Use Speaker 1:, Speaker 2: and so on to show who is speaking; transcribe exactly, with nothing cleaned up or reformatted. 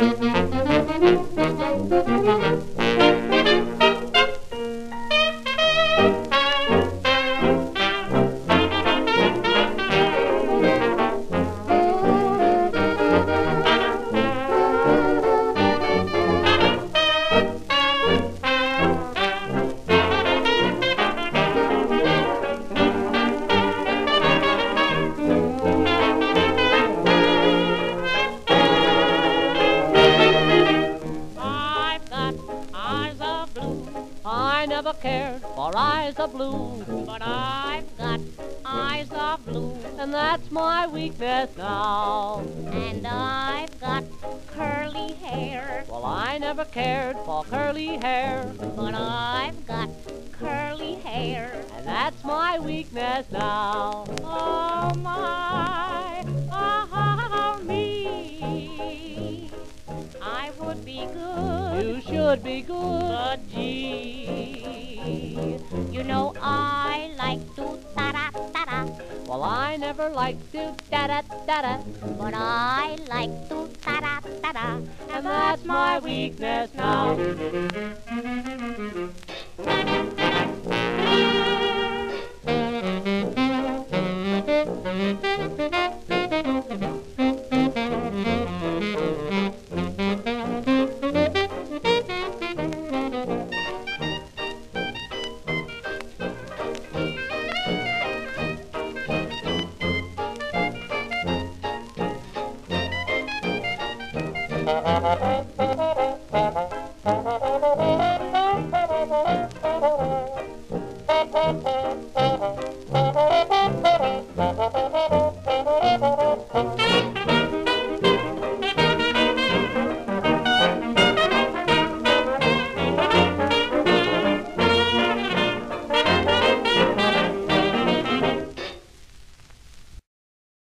Speaker 1: I never cared for eyes of blue, but I've got eyes of blue, and that's my weakness now.
Speaker 2: And I've got curly hair.
Speaker 1: Well, I never cared for curly hair,
Speaker 2: but I've got curly hair,
Speaker 1: and that's my weakness now.
Speaker 2: Oh my, oh me, I would be good.
Speaker 1: You should be good,
Speaker 2: but gee, you know I like to ta-da-ta-da.
Speaker 1: Well, I never liked to da-da-da-da,
Speaker 2: but I like to ta-da-ta-da,
Speaker 1: and that's my weakness now. Thank you.